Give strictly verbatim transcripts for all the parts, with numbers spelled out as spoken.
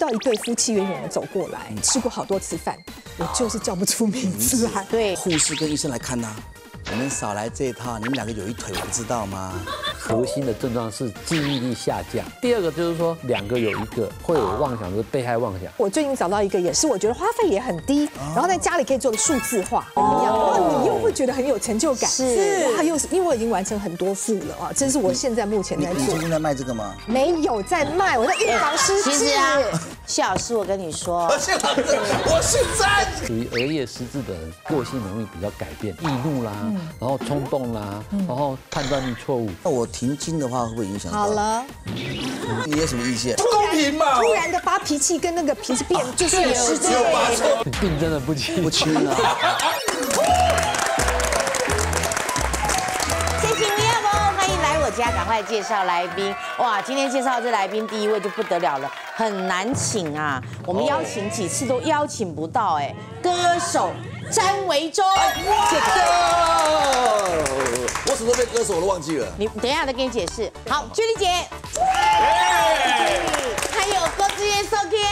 到一对夫妻远远的走过来，吃过好多次饭，我就是叫不出名字来。 对， 护士跟医生来看呐，我们少来这一套，你们两个有一腿，我不知道吗？ 核心的症状是记忆力下降。第二个就是说，两个有一个会有妄想，就是被害妄想。 我最近找到一个，也是我觉得花费也很低，然后在家里可以做个数字化，一样，然后你又会觉得很有成就感。 是， 哇，又是因为我已经完成很多副了啊，这是我现在目前在做你最。近在卖这个吗？ 没有在卖，我在预防失智。 其实啊，谢老师，我跟你说， 谢老师，我现在属于额叶失智的人，个性容易比较改变，易怒啦，然后冲动啦，然后判断力错误。 那我停经的话会不会影响到？ 好了， 你有什么意见？ 不公平嘛！突然的发脾气跟那个脾气变，就是有失智。 病真的不轻不轻啊！ 谢谢你好不好？欢迎来我家，赶快介绍来宾。哇，今天介绍这来宾第一位就不得了了，很难请啊，我们邀请几次都邀请不到哎，歌手詹维忠。 这个，我什么时候被歌手我都忘记了。 你等一下再给你解释。好，居丽姐，还有郭志源、寿天，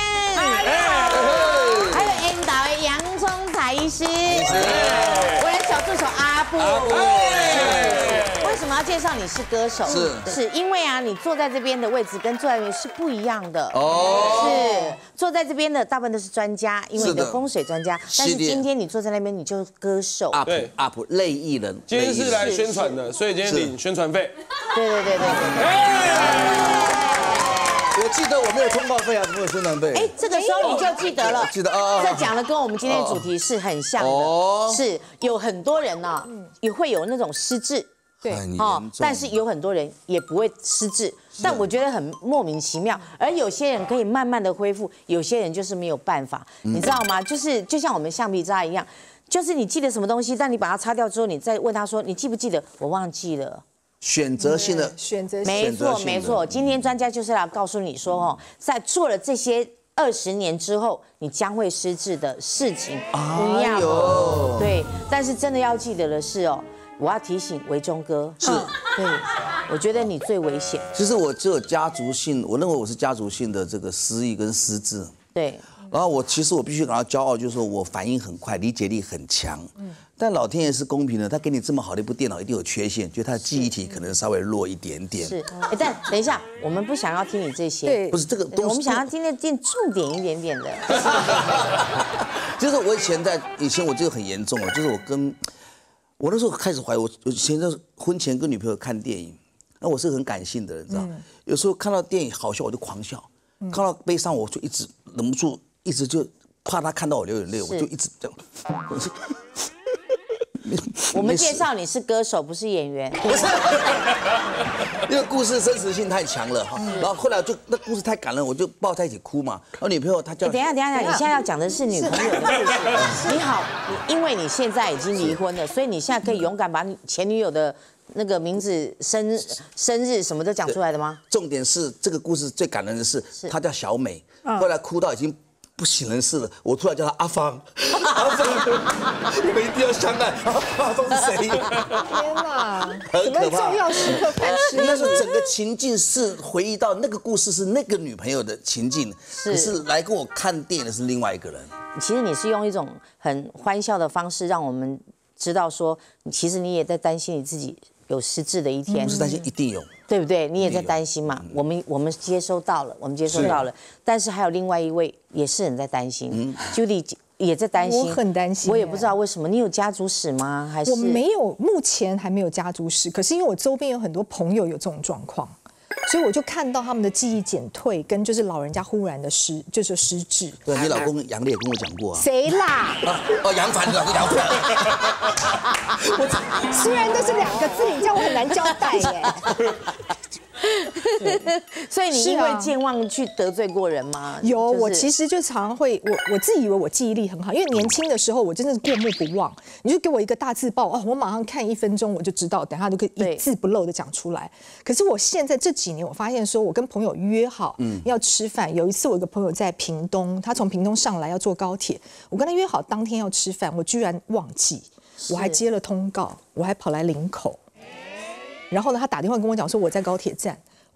还有 N 导的洋葱彩医师，我的小助手阿布。为什么要介绍你是歌手？ 是是因为啊，你坐在这边的位置跟坐在那边是不一样的。哦，是坐在这边的大部分都是专家，因为你的风水专家。但是今天你坐在那边，你就是歌手。 up up 类艺人， 今天是来宣传的，所以今天领宣传费。 对对对对对。 我记得我没有通告费啊，没有宣传费。 哎，这个时候你就记得了， 记得哦。 这讲的跟我们今天的主题是很像的，是有很多人呢也会有那种失智， 对， 哦，但是有很多人也不会失智，但我觉得很莫名其妙。而有些人可以慢慢的恢复，有些人就是没有办法，你知道吗？就是就像我们橡皮擦一样，就是你记得什么东西，但你把它擦掉之后，你再问他说你记不记得？我忘记了。 选择性的选择性， 没错没错。今天专家就是来告诉你说哦，在做了这些二十年之后，你将会失智的事情不一样哦。对，但是真的要记得的是哦。我要提醒维忠哥， 是， 对，我觉得你最危险。 其实我只有家族性，我认为我是家族性的这个失忆跟失智。 对。 然后我其实我必须感到骄傲，就是说我反应很快，理解力很强。嗯。但老天爷是公平的，他给你这么好的一部电脑，一定有缺陷，就他的记忆体可能稍微弱一点点。 是。哎，但等一下，我们不想要听你这些。 对。 不是这个， 我们想要听的见重点一点点的。 就是我以前在以前我这个很严重了，就是我跟。我那时候开始怀疑，我以前在婚前跟女朋友看电影，那我是个很感性的人，知道？嗯、有时候看到电影好笑我就狂笑，嗯、看到悲伤我就一直忍不住，一直就怕他看到我流眼泪，我就一直这样。 我们介绍你是歌手，不是演员。 不是，因为故事真实性太强了哈。然后后来就那故事太感人，我就抱在一起哭嘛。然后女朋友她叫…… 等一下，等一下，你现在要讲的是女朋友的故事。你好，你因为你现在已经离婚了，所以你现在可以勇敢把你前女友的那个名字、生生日什么都讲出来的吗？ 重点是这个故事最感人的是，她叫小美，后来哭到已经。不省人事了，我突然叫他阿芳，阿芳，我们一定要相爱。阿芳是谁？ 天哪， 很可怕。 重要时刻反思。 那时候整个情境是回忆到那个故事是那个女朋友的情境，可是来跟我看电影的是另外一个人。 其实你是用一种很欢笑的方式，让我们知道说，其实你也在担心你自己有失智的一天。 不是担心，一定有。 对不对？你也在担心嘛？我们我们接收到了，我们接收到了，但是还有另外一位也是很在担心 ，Judy 也在担心， 我很担心， 我也不知道为什么。你有家族史吗？还是我没有，目前还没有家族史。可是因为我周边有很多朋友有这种状况，所以我就看到他们的记忆减退，跟就是老人家忽然的失，就是失智。 对，你老公杨烈也跟我讲过啊。 谁啦？ 哦，杨凡，老公杨凡。 虽然都是两个字，你这样我很难交代耶。 所以你因为健忘去得罪过人吗？ 有，我其实就常会，我我自己以为我记忆力很好，因为年轻的时候我真的是过目不忘。你就给我一个大字报哦，我马上看一分钟我就知道，等下就可以一字不漏的讲出来。可是我现在这几年，我发现说我跟朋友约好要吃饭，有一次我有个朋友在屏东，他从屏东上来要坐高铁，我跟他约好当天要吃饭，我居然忘记，我还接了通告，我还跑来林口。然后呢，他打电话跟我讲说我在高铁站，我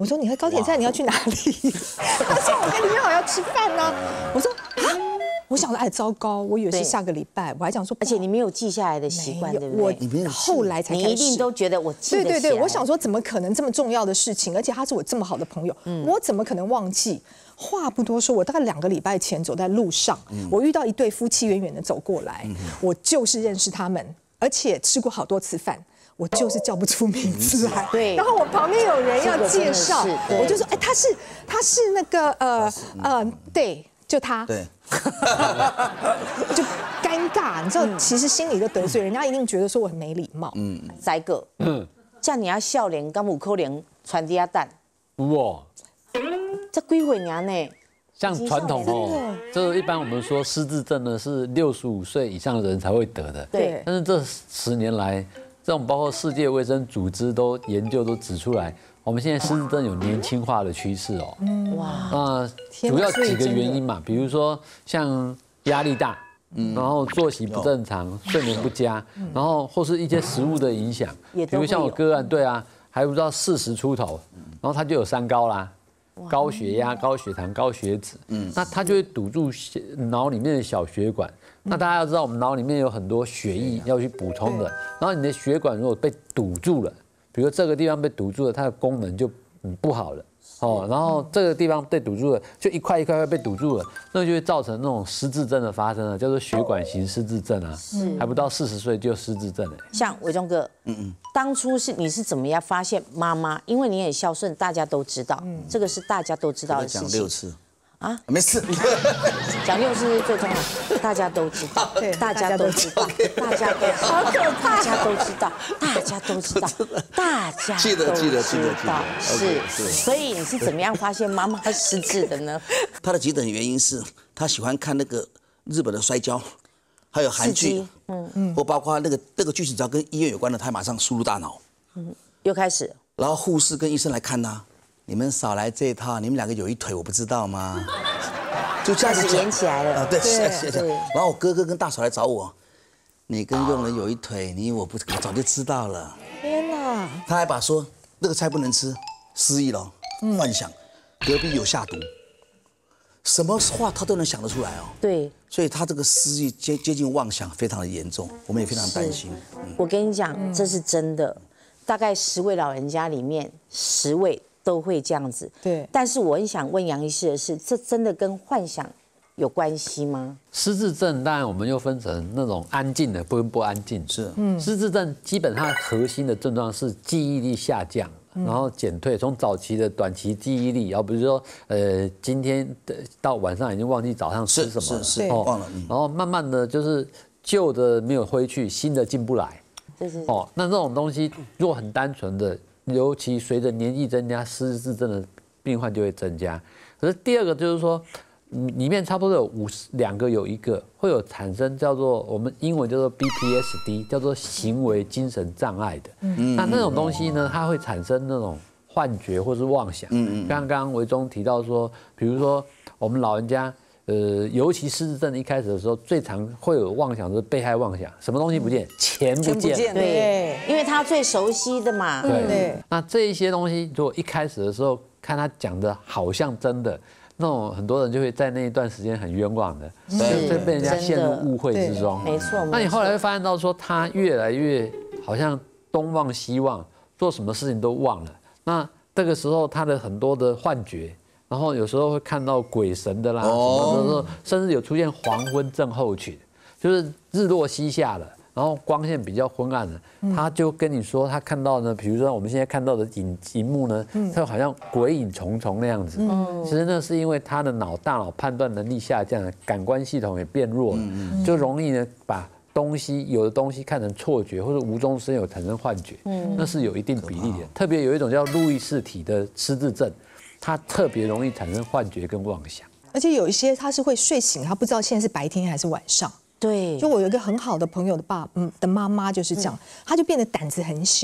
我说你在高铁站你要去哪里？他说我跟李元好要吃饭呢。我说啊，我想说哎糟糕，我以为是下个礼拜，我还讲说， 而且你没有记下来的习惯，对不对？ 我后来才开始， 你一定都觉得我记得起来。 对对对，我想说怎么可能这么重要的事情，而且他是我这么好的朋友，我怎么可能忘记？话不多说，我大概两个礼拜前走在路上，我遇到一对夫妻远远的走过来，我就是认识他们，而且吃过好多次饭。我就是叫不出名字来， 对。 然后我旁边有人要介绍，我就说，哎，他是他是那个呃呃，对，就他， 对， 就尴尬，你知道，其实心里都得罪人家，一定觉得说我很没礼貌。 嗯，再个，嗯，这样你要笑脸，跟母扣脸传递鸭蛋， 哇， 这几岁年呢？ 像传统哦，这一般我们说失智症呢是六十五岁以上的人才会得的， 对。 但是这十年来，这种包括世界卫生组织都研究都指出来，我们现在失智症有年轻化的趋势哦。哇，那主要几个原因嘛，比如说像压力大，然后作息不正常、睡眠不佳，然后或是一些食物的影响，比如像我个案，对啊，还不到四十出头，然后他就有三高啦。高血压、高血糖、高血脂，嗯，那它就会堵住脑里面的小血管。那大家要知道，我们脑里面有很多血液要去补充的，然后你的血管如果被堵住了，比如这个地方被堵住了，它的功能就嗯不好了。哦，然后这个地方被堵住了，就一块一块块被堵住了，那就会造成那种失智症的发生了，叫做血管型失智症啊，还不到四十岁就失智症了。 像伟忠哥，嗯嗯，当初是你是怎么样发现妈妈？因为你很孝顺，大家都知道，这个是大家都知道的事情。 讲六次啊， 没事， 讲六次是最重要，大家都知道，大家都知道，大家都好可怕， 大家都知道，大家都知道，大家记得记得记得记得， 是，所以你是怎么样发现妈妈失智的呢？ 他的急诊原因是他喜欢看那个日本的摔跤，还有韩剧，嗯嗯，或包括那个那个剧情只要跟医院有关的，他马上输入大脑， 嗯，又开始， 然后护士跟医生来看他。你们少来这一套，你们两个有一腿，我不知道吗？就这样子演起来了啊，对，是是。然后我哥哥跟大嫂来找我，你跟佣人有一腿，你我不我早就知道了。 天哪！ 他还把说那个菜不能吃，失忆了，幻想隔壁有下毒，什么话他都能想得出来哦。 对， 所以他这个失忆接接近妄想，非常的严重，我们也非常担心。 我跟你讲，这是真的，大概十位老人家里面十位都会这样子。 对， 但是我很想问杨医师的是，这真的跟幻想有关系吗？ 失智症当然我们又分成那种安静的跟不安静。 是， 嗯，失智症基本上核心的症状是记忆力下降，然后减退，从早期的短期记忆力，然后比如说呃今天到晚上已经忘记早上吃什么了， 是是忘了， 然后慢慢的就是旧的没有挥去，新的进不来。哦，那这种东西如果很单纯的。尤其随着年纪增加，失智症的病患就会增加。可是第二个就是说，里面差不多有五十两个有一个会有产生叫做我们英文叫做 B P S D， 叫做行为精神障碍的。嗯，那那种东西呢，它会产生那种幻觉或是妄想。嗯嗯。刚刚维忠提到说，比如说我们老人家。呃，尤其失智症一开始的时候，最常会有妄想，就是被害妄想，什么东西不见，钱不见， 对，因为他最熟悉的嘛。 对，那这一些东西，如果一开始的时候看他讲的好像真的，那种很多人就会在那一段时间很冤枉的，就被人家陷入误会之中。 没错。 那你后来会发现到说，他越来越好像东忘西忘，做什么事情都忘了。那这个时候他的很多的幻觉。然后有时候会看到鬼神的啦，什么的，甚至有出现黄昏症候群，就是日落西下了，然后光线比较昏暗了，他就跟你说他看到呢，比如说我们现在看到的影荧幕呢，它好像鬼影重重那样子。其实那是因为他的脑大脑判断能力下降了，感官系统也变弱了，就容易呢把东西有的东西看成错觉，或者无中生有产生幻觉，那是有一定比例的。特别有一种叫路易氏体的失智症。它特别容易产生幻觉跟妄想， 而且有一些他是会睡醒，他不知道现在是白天还是晚上。 对， 就我有一个很好的朋友的爸，嗯的妈妈就是这样，他就变得胆子很小，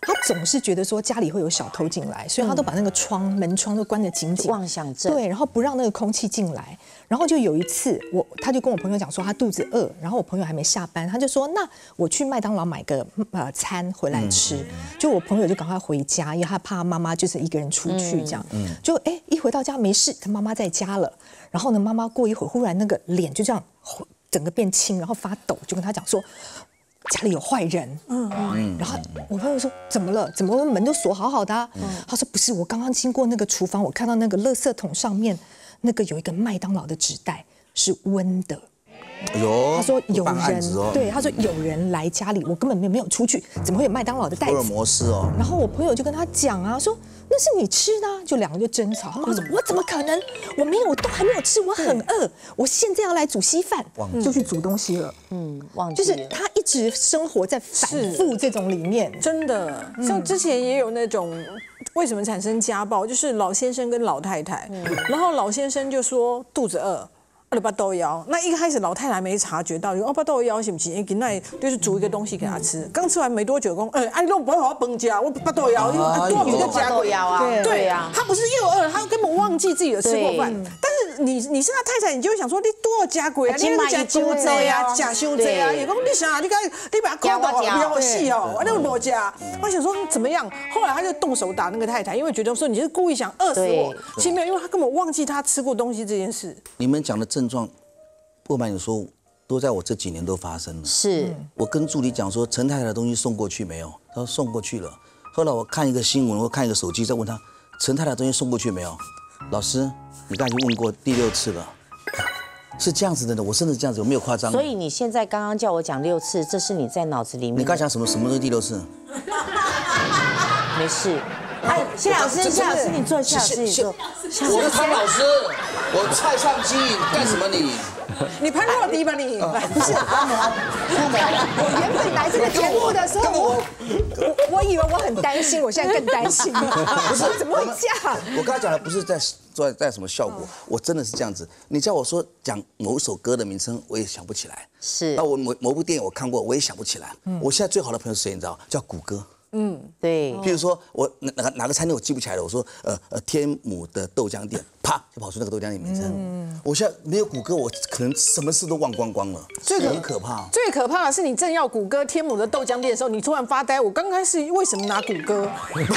他总是觉得说家里会有小偷进来，所以他都把那个窗门窗都关得紧紧， 妄想症。 对，然后不让那个空气进来。然后就有一次，我他就跟我朋友讲说他肚子饿，然后我朋友还没下班，他就说那我去麦当劳买个呃餐回来吃。就我朋友就赶快回家，因为他怕妈妈就是一个人出去这样。就哎一回到家没事，他妈妈在家了。然后呢，妈妈过一会儿忽然那个脸就这样整个变青，然后发抖，就跟他讲说家里有坏人。嗯嗯。然后我朋友说怎么了？怎么门都锁好好的啊？他说不是，我刚刚经过那个厨房，我看到那个垃圾桶上面那个有一个麦当劳的纸袋是温的。 有， 他说有人， 哦、 对，他说有人来家里，我根本没有没有出去，怎么会有麦当劳的袋子？ 福尔摩斯哦。 然后我朋友就跟他讲啊，说那是你吃的、啊，就两个就争吵。他妈说，我怎么可能？我没有，我都还没有吃，我很饿，我现在要来煮稀饭，就去煮东西了。 嗯，忘记了，就是他一直生活在反复这种里面， 真的。像之前也有那种。为什么产生家暴？就是老先生跟老太太，然后老先生就说肚子饿。二八豆腰，那一开始老太太没察觉到，二八豆腰行不行？给那就是煮一个东西给他吃。刚吃完没多久，讲，哎，哎，弄不会好好崩家，我八豆腰，因为多米的加豆腰啊， 对呀，他不是又饿，他根本忘记自己有吃过饭。但是你你是他太太，你就会想说，你多少加贵啊？你那加修贼啊，加修贼啊，也讲你想，你看你把他抠到比较细哦，那个没加。我想说怎么样？后来他就动手打那个太太，因为觉得说你是故意想饿死我。其实没有，因为他根本忘记他吃过东西这件事。 你们讲的症状，不瞒你说，都在我这几年都发生了。 是我跟助理讲说，陈太太的东西送过去没有？他说送过去了。后来我看一个新闻，我看一个手机，再问他，陈太太的东西送过去没有？老师，你刚才已经问过第六次了。是这样子的呢，我真的是这样子，我没有夸张。 所以你现在刚刚叫我讲六次，这是你在脑子里面。 你刚讲什么？什么是第六次？ 没事。哎，谢老师，谢老师，你坐，谢老师，你坐。 我是汤老师，我蔡尚基，干什么你？ 你潘若迪吧你？ 不是，我原本来这个节目的时候，我我我以为我很担心，我现在更担心。不是，怎么会这样？ 我刚才讲的不是在在在什么效果，我真的是这样子。你叫我说讲某一首歌的名称，我也想不起来。 是。 那我某某部电影我看过，我也想不起来。我现在最好的朋友是谁？你知道？叫谷歌。 嗯，对。 譬如说我哪哪哪个餐厅我记不起来了，我说呃呃天母的豆浆店，啪就跑出那个豆浆店名称。嗯，我现在没有谷歌，我可能什么事都忘光光了，这个很可怕。 最可怕的是你正要谷歌天母的豆浆店的时候，你突然发呆。我刚开始为什么拿谷歌？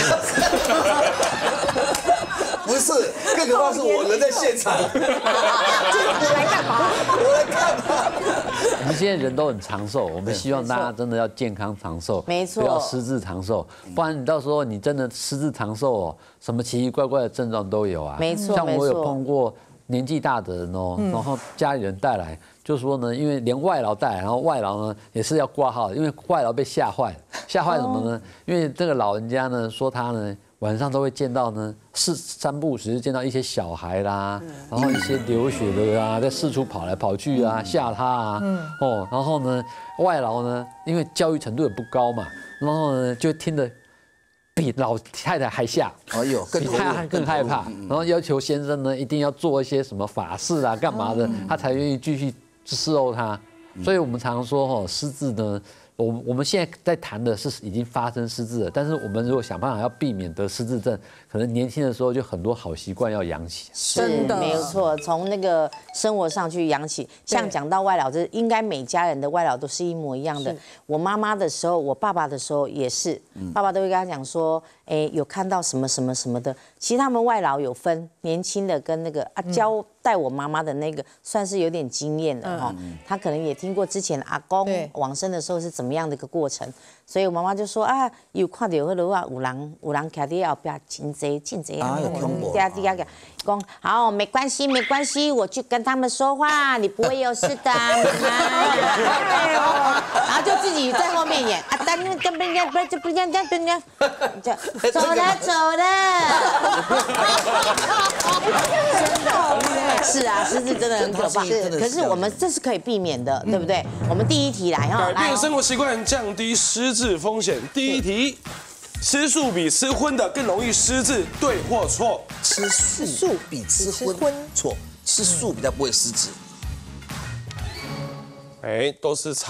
不是，更可怕是我人在现场。 我来干嘛？ 我来干嘛？ 我们现在人都很长寿，我们希望大家真的要健康长寿， 没错， 不要失智长寿，不然你到时候你真的失智长寿哦，什么奇奇怪怪的症状都有啊。 没错， 像我有碰过年纪大的人哦，然后家里人带来，就说呢，因为连外劳带来，然后外劳呢也是要挂号的，因为外劳被吓坏了，吓坏什么呢？因为这个老人家呢说他呢。晚上都会见到呢，四三不五时见到一些小孩啦，然后一些流血的啊，在四处跑来跑去啊，吓他啊，哦，然后呢，外劳呢，因为教育程度也不高嘛，然后呢就听得比老太太还吓， 哎呦， 比太太更害怕，然后要求先生呢一定要做一些什么法事啊，干嘛的，他才愿意继续伺候他。所以我们常常说哦，失智呢。我我们现在在谈的是已经发生失智了，但是我们如果想办法要避免得失智症，可能年轻的时候就很多好习惯要养起。 真的没有错，从那个生活上去养起。像讲到外劳，这应该每家人的外劳都是一模一样的。我妈妈的时候，我爸爸的时候也是，爸爸都会跟他讲说，哎，有看到什么什么什么的。其实他们外劳有分年轻的跟那个啊教带我妈妈的那个，算是有点经验了哈。他可能也听过之前阿公往生的时候是怎么样的一个过程，所以我妈妈就说啊，有看到那个啊，有人有人徛在后边，真济真济啊，嗲嗲嗲，讲好没关系没关系，我去跟他们说话，你不会有事的，然后就自己在后面演啊，但那根本不不不这样这样这样，就走了走了。真的，是啊，失智真的很可怕。可是我们这是可以避免的，对不对？我们第一题来哈， 改变生活习惯，降低失智风险。第一题，吃素比吃荤的更容易失智，对或错？ 吃素比吃荤错，吃素比较不会失智。 哎，都是差。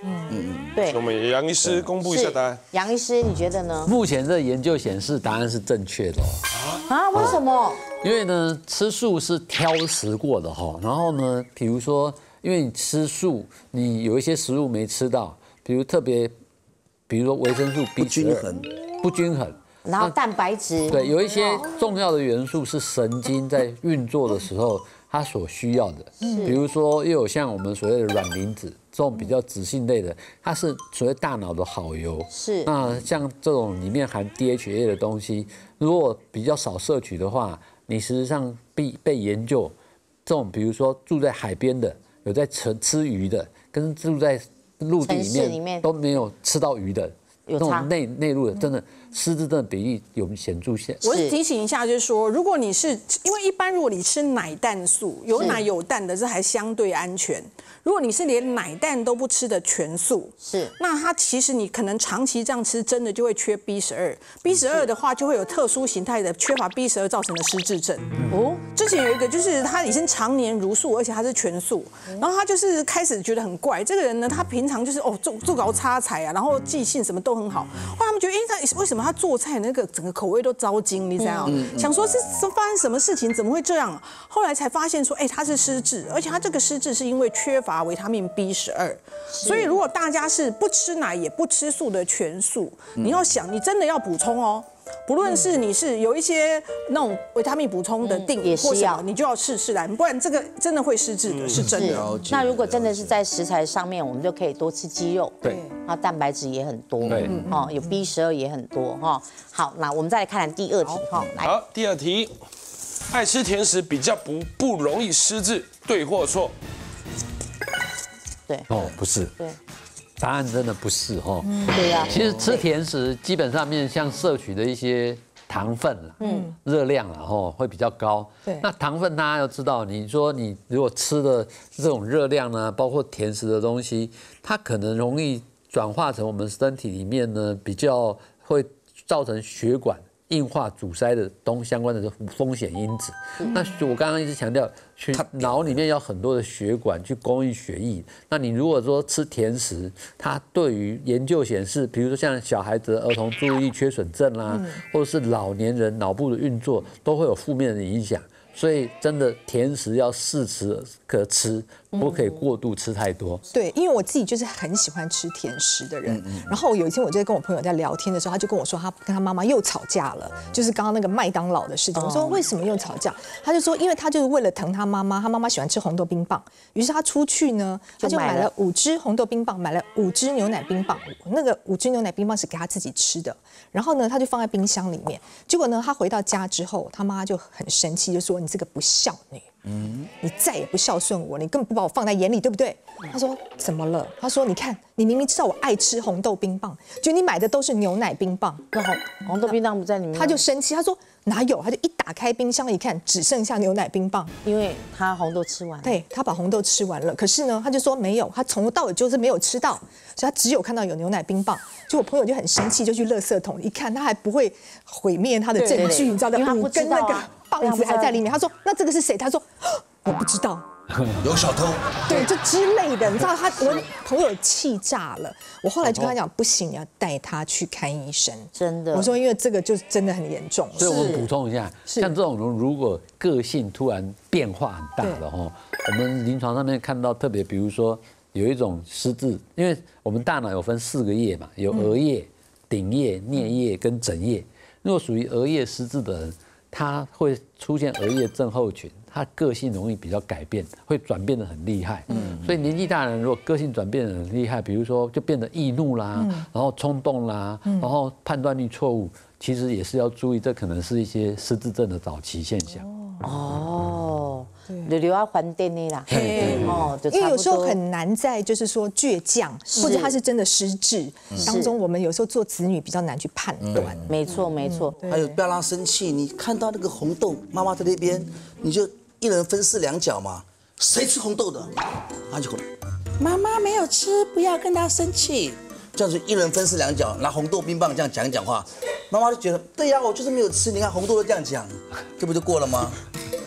嗯嗯，对。 我们杨医师公布一下答案。 杨医师，你觉得呢？ 目前这研究显示答案是正确的哦。 啊？为什么？ 因为呢，吃素是挑食过的哈。然后呢，比如说，因为你吃素，你有一些食物没吃到，比如特别，比如说维生素 B 十二不均衡。 然后蛋白质， 对，有一些重要的元素是神经在运作的时候它所需要的，比如说又有像我们所谓的卵磷脂这种比较脂性类的，它是所谓大脑的好油。 是。 那像这种里面含 D H A 的东西，如果比较少摄取的话，你实际上被被研究，这种比如说住在海边的，有在吃吃鱼的，跟住在陆地里面都没有吃到鱼的。那种内内陆的，真的失智症的比例有显著性。 我提醒一下，就是说，如果你是因为一般如果你吃奶蛋素，有奶有蛋的，这还相对安全。如果你是连奶蛋都不吃的全素， 是， 那它其实你可能长期这样吃，真的就会缺 B 十二。B 十二的话，就会有特殊形态的缺乏 B 十二造成的失智症。哦，之前有一个就是他已经常年如素，而且他是全素，然后他就是开始觉得很怪。这个人呢，他平常就是哦做做搞插菜啊，然后记性什么都很好。后来他们觉得，哎，他为什么他做菜那个整个口味都糟精？你知道吗？想说是发生什么事情，怎么会这样？后来才发现说，哎，他是失智，而且他这个失智是因为缺乏维他命 B 十二。所以如果大家是不吃奶也不吃素的全素，你要想，你真的要补充哦。不论是你是有一些那种维他命补充的定义或什么，你就要试试来，不然这个真的会失智的，是真的。 那如果真的是在食材上面，我们就可以多吃鸡肉， 对， 然后蛋白质也很多， 对， 哦，有 B 十二也很多哈。好，那我们再来看看第二题哈，来， 好，第二题，爱吃甜食比较不不容易失智，对或错？ 对， 哦，不是， 对。 答案真的不是哈， 对呀。 其实吃甜食基本上面像摄取的一些糖分啦，嗯，热量啦，吼会比较高。 对。 那糖分大家要知道，你说你如果吃的这种热量呢，包括甜食的东西，它可能容易转化成我们身体里面呢比较会造成血管硬化阻塞的东相关的风险因子。那我刚刚一直强调，去脑里面要很多的血管去供应血液。那你如果说吃甜食，它对于研究显示，比如说像小孩子的儿童注意力缺损症啦，或者是老年人脑部的运作，都会有负面的影响。所以真的甜食要适时可吃，不可以过度吃太多。 对，因为我自己就是很喜欢吃甜食的人。然后有一天我就在跟我朋友在聊天的时候，他就跟我说，他跟他妈妈又吵架了，就是刚刚那个麦当劳的事情。我说为什么又吵架？他就说，因为他就是为了疼他妈妈，他妈妈喜欢吃红豆冰棒，于是他出去呢，他就买了五支红豆冰棒，买了五支牛奶冰棒。那个五支牛奶冰棒是给他自己吃的，然后呢，他就放在冰箱里面。结果呢，他回到家之后，他妈就很生气，就说：“你这个不孝女，嗯，你再也不孝顺我，你根本不把我放在眼里，对不对？”他说：“怎么了？”他说：“你看，你明明知道我爱吃红豆冰棒，就你买的都是牛奶冰棒，然后红豆冰棒不在里面。” 他就生气，他说：“哪有？”他就一打开冰箱一看，只剩下牛奶冰棒， 因为他红豆吃完了。 对，他把红豆吃完了，可是呢，他就说没有，他从头到尾就是没有吃到，所以他只有看到有牛奶冰棒。就我朋友就很生气，就去垃圾桶一看，他还不会毁灭他的证据，你知道的，五根那个棒子还在里面。他说：“那这个是谁？”他说：“我不知道。” 有小偷， 对，就之类的，你知道他，我朋友气炸了。我后来就跟他讲，不行，你要带他去看医生。 真的， 我说因为这个就真的很严重。 所以我们补充一下，像这种人如果个性突然变化很大的哈，我们临床上面看到特别，比如说有一种失智，因为我们大脑有分四个叶嘛，有额叶、顶叶、颞叶跟枕叶。如果属于额叶失智的人，他会出现额叶症候群。他个性容易比较改变，会转变得很厉害。嗯，所以年纪大的人如果个性转变得很厉害，比如说就变得易怒啦，嗯、然后冲动啦，嗯、然后判断力错误，其实也是要注意，这可能是一些失智症的早期现象。 哦，对，留要还电力啦。 哦，因为有时候很难在就是说倔强，或者他是真的失智当中，我们有时候做子女比较难去判断。 没错，没错。 还有不要让他生气，你看到那个红豆，妈妈在那边，你就。一人分饰两角嘛，谁吃红豆的？他就妈妈没有吃，不要跟他生气。这样子一人分饰两角，拿红豆冰棒这样讲一讲话，妈妈就觉得对呀，我就是没有吃，你看红豆都这样讲，这不就过了吗？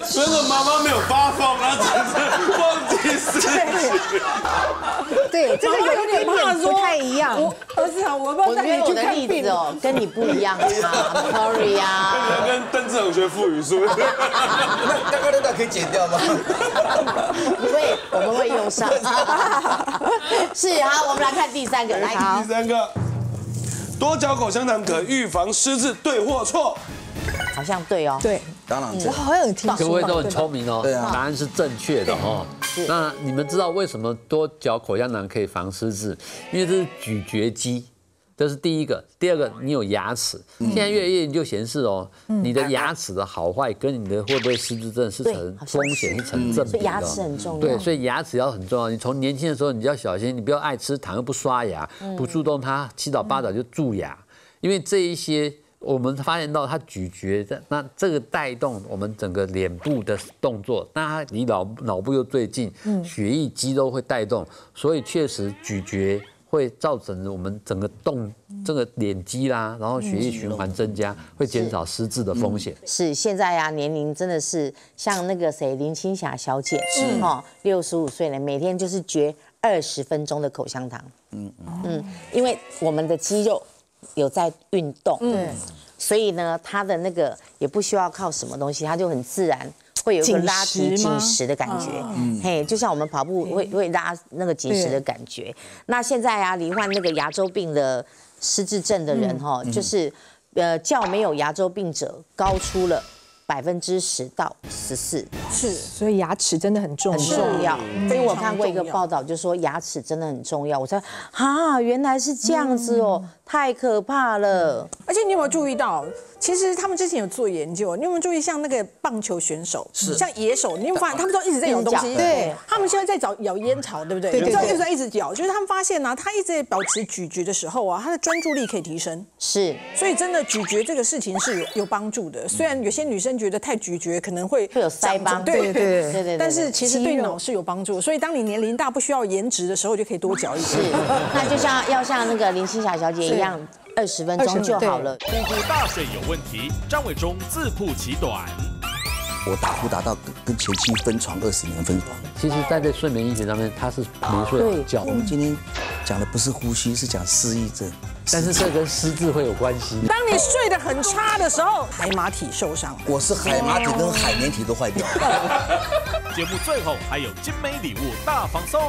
真的妈妈没有发疯，她只是忘记事情。 对，这个有一点点不太一样。 我儿子啊，我要不要我带你去觉得我的例看病子？哦，跟你不一样啊，sorry 啊。 跟邓志恒学腹语术。 那刚刚那段可以剪掉吗？ 不会，我们会用上。是，好，我们来看第三个，来， 第三个，多嚼口香糖可预防失智，对或错？ 好像对哦。 对， 当然我好像有听说。 各位都很聪明哦， 对啊答案是正确的哦。那你们知道为什么多嚼口香糖可以防失智？因为这是咀嚼肌，这是第一个。第二个，你有牙齿。现在越来越研究显示哦，你的牙齿的好坏跟你的会不会失智症是成风险是成正比的。 所以牙齿很重要。 对，所以牙齿要很重要。你从年轻的时候你就要小心，你不要爱吃糖又不刷牙，不注重它，七早八早就蛀牙，因为这一些。我们发现到它咀嚼的，那这个带动我们整个脸部的动作，那它离脑脑部又最近，血液肌肉会带动，所以确实咀嚼会造成我们整个动这个脸肌啦，然后血液循环增加，会减少失智的风险。 是现在啊，年龄真的是像那个谁林青霞小姐，是哈，六十五岁了，每天就是嚼二十分钟的口香糖。嗯嗯，因为我们的肌肉。有在运动，嗯，所以呢，它的那个也不需要靠什么东西，它就很自然会有一个拉提紧实的感觉，嗯，嘿，就像我们跑步会会拉那个紧实的感觉。那现在啊，罹患那个牙周病的失智症的人哈，就是呃，较没有牙周病者高出了百分之十到十四， 是，所以牙齿真的很重要， 很重要。因为我看过一个报道，就说牙齿真的很重要，我才啊，原来是这样子哦，太可怕了。 而且你有没有注意到，其实他们之前有做研究，你有没有注意像那个棒球选手，像野手，你有没有发现他们都一直在咬东西？ 对， 他们现在在找咬烟草，对不对？ 对对对， 一直在一直咬，就是他们发现呢，他一直在保持咀嚼的时候啊，他的专注力可以提升。 是， 所以真的咀嚼这个事情是有有帮助的。虽然有些女生觉得太咀嚼可能会会有腮帮， 对对对对， 但是其实对脑是有帮助。所以当你年龄大不需要颜值的时候，就可以多嚼一些。 是，那就像要像那个林青霞小姐一样。二十分钟就好了。 瀑布大水有问题，张伟忠自曝其短。 我打呼打到跟跟前妻分床二十年分床。 其实，在这睡眠医学上面，它是没睡好觉。 我们今天讲的不是呼吸，是讲失忆症， 但是这跟失智会有关系。 当你睡得很差的时候，海马体受伤。 我是海马体跟海绵体都坏掉。 节目最后还有精美礼物大放送。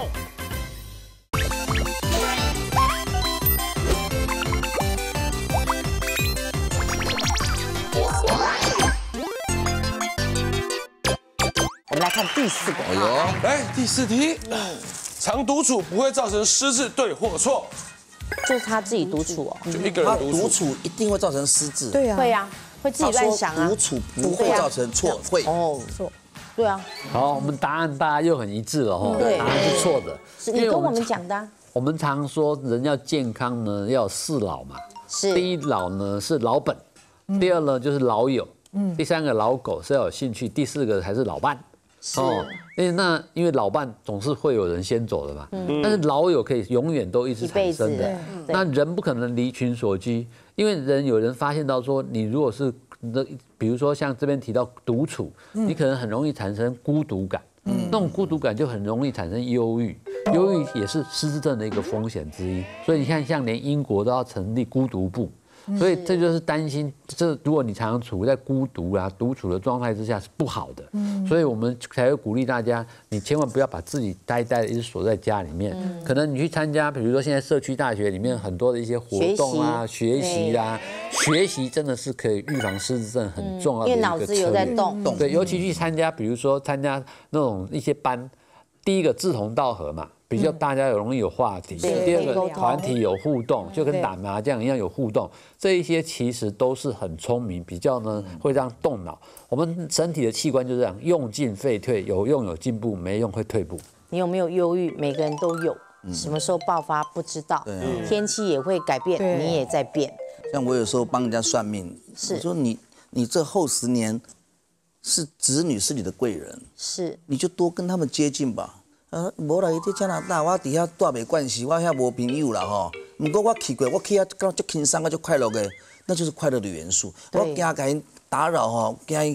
我们来看第四个， 哎呦， 来第四题，常独处不会造成失智，对或错？ 就是他自己独处哦， 就一个他人独处， 独处一定会造成失智。 对啊， 会啊，会自己乱想啊。 独处不会造成错，会哦，错，对啊， 好，我们答案大家又很一致了哈， 对答案是错的。 是你跟我们讲的。 我们常说人要健康呢，要有四老嘛。 是。 第一老呢是老本，第二呢就是老友，第三个老狗是要有兴趣，第四个才是老伴。哦，因为那因为老伴总是会有人先走的嘛，但是老友可以永远都一直产生的。那人不可能离群所居，因为人有人发现到说，你如果是那比如说像这边提到独处，你可能很容易产生孤独感，那种孤独感就很容易产生忧郁，忧郁也是失智症的一个风险之一。所以你看，像连英国都要成立孤独部。所以这就是担心，这如果你常常处在孤独啊、独处的状态之下是不好的。所以我们才会鼓励大家，你千万不要把自己呆呆的一直锁在家里面。可能你去参加，比如说现在社区大学里面很多的一些活动啊、学习啊，学习真的是可以预防失智症很重要的一个策略。 因为脑子有在动。 对，尤其去参加，比如说参加那种一些班，第一个志同道合嘛。比较大家有容易有话题，第二个团体有互动，就跟打麻将一样有互动，这一些其实都是很聪明，比较呢会让动脑。我们身体的器官就这样，用进废退，有用有进步，没用会退步。 你有没有忧郁？每个人都有，什么时候爆发不知道，天气也会改变，你也在变。 像我有时候帮人家算命，我说你你这后十年是子女是你的贵人， 是你就多跟他们接近吧。啊，无啦，伊在加拿大，我伫遐住袂惯势，我遐无朋友啦吼。不过我去过，我去遐感觉足轻松，我足快乐的，那就是快乐的元素。我惊甲因打扰吼，惊因甲我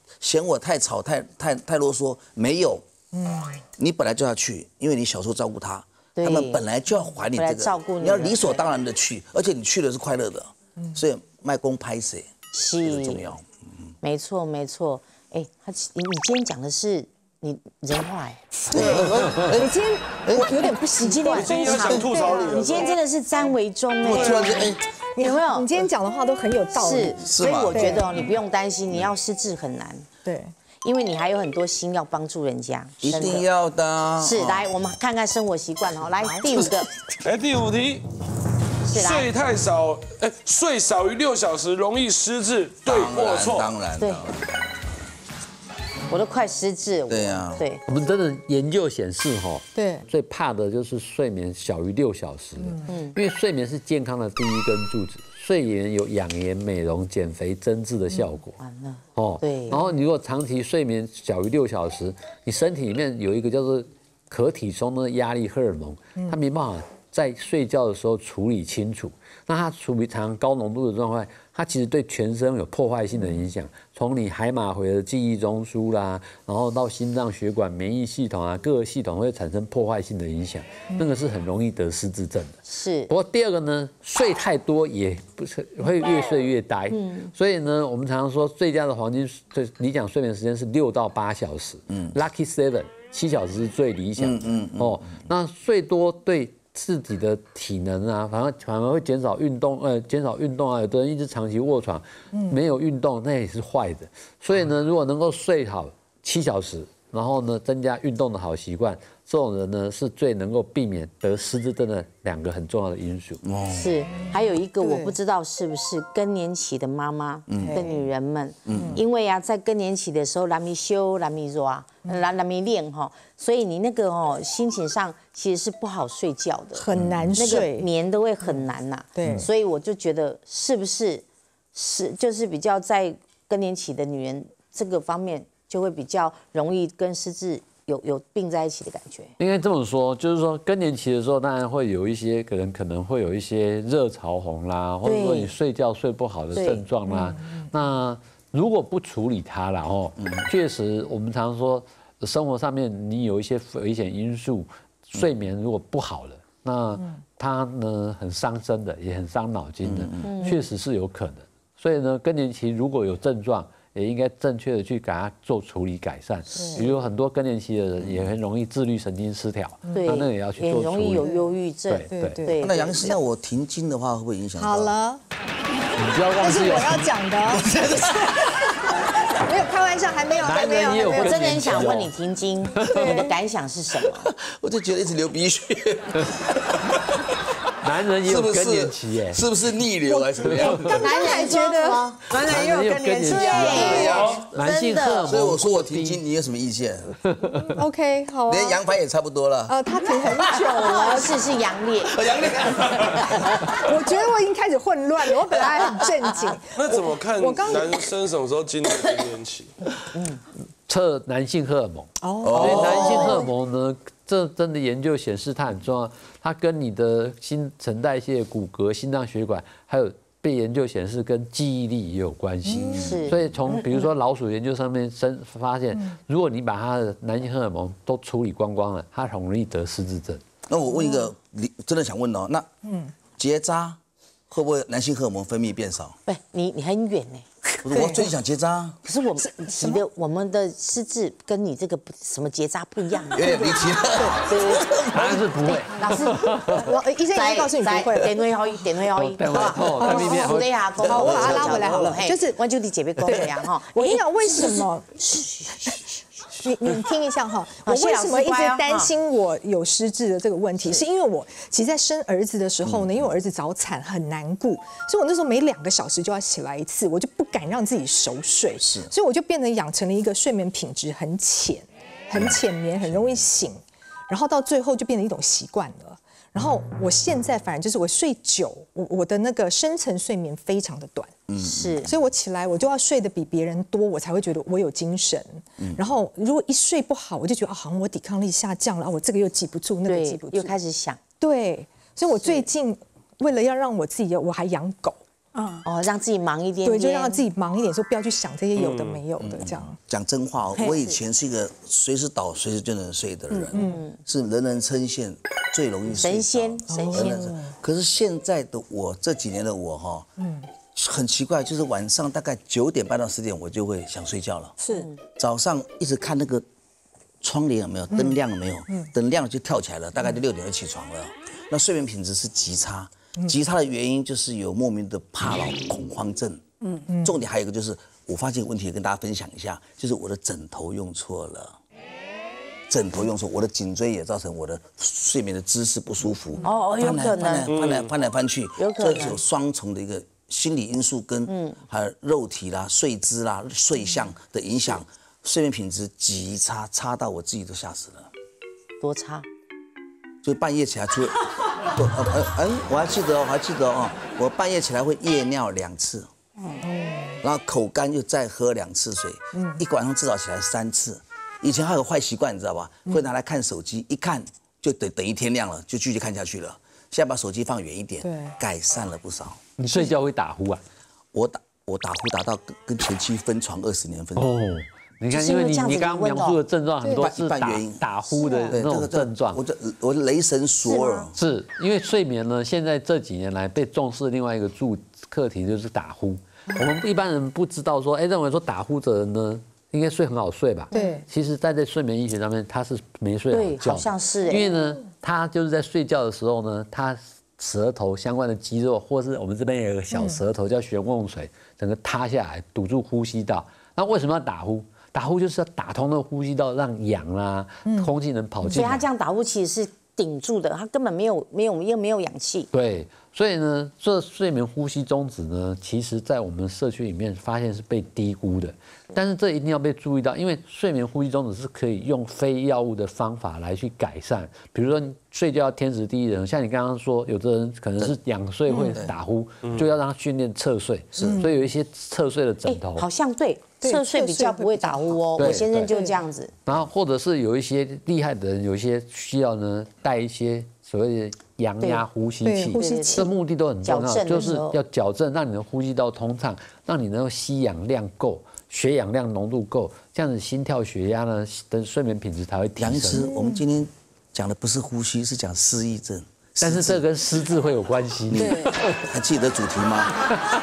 嫌我太吵、太太太啰嗦，没有，嗯，你本来就要去，因为你小时候照顾他，他们本来就要还你这个， 照顾你， 你要理所当然的去，而且你去的是快乐的，所以卖公拍谁是很重要。 没错没错，哎，他你你今天讲的是你人话哎， 对，你今天我有点不习惯， 你今天要想吐槽你了， 你今天真的是詹维忠哎， 我突然间哎。 有没有？ 你今天讲的话都很有道理， 是，所以我觉得哦，你不用担心，你要失智很难， 对， 因为你还有很多心要帮助人家， 一定要的。 是，来，我们看看生活习惯哦，来第五个， 来第五题，睡太少，哎，睡少于六小时容易失智，对或错？ 当然， 对。我都快失智了。 对呀， 对， 我们真的研究显示，哈， 对， 最怕的就是睡眠小于六小时，嗯，因为睡眠是健康的第一根柱子，睡眠有养颜、美容、减肥、增智的效果。 完了， 哦， 对。 然后你如果长期睡眠小于六小时，你身体里面有一个叫做可体松的压力荷尔蒙，它没办法在睡觉的时候处理清楚，那它处于常高浓度的状态，它其实对全身有破坏性的影响，从你海马回的记忆中枢啦，然后到心脏血管、免疫系统啊，各个系统会产生破坏性的影响，那个是很容易得失智症的。 是。 不过第二个呢，睡太多也不是会越睡越呆，嗯，所以呢，我们常常说最佳的黄金最理想睡眠时间是六到八小时，嗯 ，Lucky Seven 七小时是最理想的，嗯嗯哦，那睡多对自己的体能啊，反而反而会减少运动，呃，减少运动啊。有的人一直长期卧床，没有运动，那也是坏的。所以呢，如果能够睡好七小时，然后呢，增加运动的好习惯，这种人呢是最能够避免得失智症的两个很重要的因素。 是，还有一个我不知道是不是更年期的妈妈跟女人们，因为啊，在更年期的时候，难米修、难米抓、难难米练哈，所以你那个哦心情上其实是不好睡觉的， 很难睡， 那个眠都会很难呐。 对， 所以我就觉得是不是是就是比较在更年期的女人这个方面就会比较容易跟失智有有并在一起的感觉。 应该这么说，就是说更年期的时候，当然会有一些可能可能会有一些热潮红啦，或者说你睡觉睡不好的症状啦。那如果不处理它啦，哦，确实我们常说生活上面你有一些危险因素，睡眠如果不好了，那它呢很伤身的，也很伤脑筋的，确实是有可能。所以呢，更年期如果有症状，也应该正确的去给他做处理改善。比如很多更年期的人也很容易自律神经失调， 对， 那那也要去做处理。 也容易有忧郁症。 对对对。 那杨医师，那我停经的话会不会影响到？ 好了， 你不要忘记， 这是我要讲的。没有开玩笑，还没有，还没有。 我真的很想问你停经，你的感想是什么？ 我就觉得一直流鼻血。 男人也有更年期耶， 是不是逆流还是怎么样？ 男人觉得男人也有更年期， 男性荷尔蒙。 所以我说我停经，你有什么意见 ？OK， 好啊。 连杨凡也差不多了。 呃，他停很久了， 是是杨烈。 杨烈。 我觉得我已经开始混乱了，我本来很正经。 那怎么看男生什么时候经历更年期？ 嗯，测男性荷尔蒙。哦。因为男性荷尔蒙呢？这真的研究显示它很重要，它跟你的新陈代谢、骨骼、心脏血管，还有被研究显示跟记忆力也有关系。 是， 所以从比如说老鼠研究上面生发现，如果你把它的男性荷尔蒙都处理光光了，它很容易得失智症。 那我问一个，你真的想问哦，那结扎会不会男性荷尔蒙分泌变少？ 不，你你很远呢。 我最近想结扎， 可是我们提的我们的失智跟你这个什么结扎不一样， 有点离题了。 对对， 答案是不会。 老师， 我医生已经告诉你不会了。 点位好一，点位好一， 好吧？好，看边边。 好，下讲， 好，我把它拉回来好了。就是我就你姐妹讲的呀哈。 我跟你讲，为什么？你你听一下哈，我为什么一直担心我有失智的这个问题？是因为我其实在生儿子的时候呢，因为我儿子早产很难顾，所以我那时候每两个小时就要起来一次，我就不敢让自己熟睡， 是， 所以我就变得养成了一个睡眠品质很浅、很浅眠、很容易醒，然后到最后就变成一种习惯了。然后我现在反而就是我睡久，我我的那个深层睡眠非常的短， 是， 所以我起来我就要睡得比别人多，我才会觉得我有精神。然后如果一睡不好，我就觉得啊，好像我抵抗力下降了，我这个又记不住，那个记不住， 又开始想。 对，所以我最近为了要让我自己，我还养狗。 嗯，哦，让自己忙一点点， 对，就让自己忙一点，说不要去想这些有的没有的这样。 讲真话，我以前是一个随时倒随时就能睡的人，嗯，是人人称羡最容易睡神仙神仙。 可是现在的我，这几年的我哈，嗯，很奇怪，就是晚上大概九点半到十点，我就会想睡觉了。 是， 早上一直看那个窗帘有没有灯亮了没有，灯亮了就跳起来了，大概就六点就起床了。那睡眠品质是极差。极差的原因就是有莫名的怕老恐慌症，嗯嗯，重点还有一个就是我发现问题跟大家分享一下，就是我的枕头用错了，枕头用错，我的颈椎也造成我的睡眠的姿势不舒服， 哦，有可能翻来翻来翻去， 有可能这有双重的一个心理因素跟嗯还有肉体啦、睡姿啦、睡相的影响，睡眠品质极差，差到我自己都吓死了， 多差， 就半夜起来出。我呃哎，我还记得哦，我还记得哦，我半夜起来会夜尿两次，然后口干又再喝两次水，一个晚上至少起来三次。以前还有坏习惯，你知道吧？会拿来看手机，一看就等等一天亮了，就继续看下去了。现在把手机放远一点，改善了不少。 你睡觉会打呼啊？ 我打我打呼打到跟跟前妻分床二十年分床。 哦，你看，因为你你刚刚描述的症状很多是打打呼的那种症状， 我这我雷神索尔， 是因为睡眠呢，现在这几年来被重视的另外一个主课题就是打呼。我们一般人不知道说，哎，认为说打呼者呢应该睡很好睡吧？ 对， 其实在在睡眠医学上面，他是没睡好觉， 好像是， 因为呢，他就是在睡觉的时候呢，他舌头相关的肌肉，或是我们这边有个小舌头叫悬瓮水，整个塌下来堵住呼吸道。那为什么要打呼？打呼就是要打通那个呼吸道，让氧啊、空气能跑进来。 所以他这样打呼其实是顶住的，他根本没有没有又没有氧气。 对，所以呢，这睡眠呼吸中止呢，其实在我们社区里面发现是被低估的。但是这一定要被注意到，因为睡眠呼吸中止是可以用非药物的方法来去改善。比如说你睡觉天时地利人和，像你刚刚说，有的人可能是仰睡会打呼，就要让他训练侧睡。是，所以有一些侧睡的枕头， 好像对。侧睡比较不会打呼哦，我先生就这样子。 然后或者是有一些厉害的人，有一些需要呢带一些所谓的阳压呼吸器， 呼吸器这目的都很重要，就是要矫正，让你的呼吸道通畅，让你能够吸氧量够，血氧量浓度够，这样子心跳、血压呢的睡眠品质才会提升。 杨医师，我们今天讲的不是呼吸，是讲失忆症， 但是这跟失智会有关系。 对，还记得主题吗？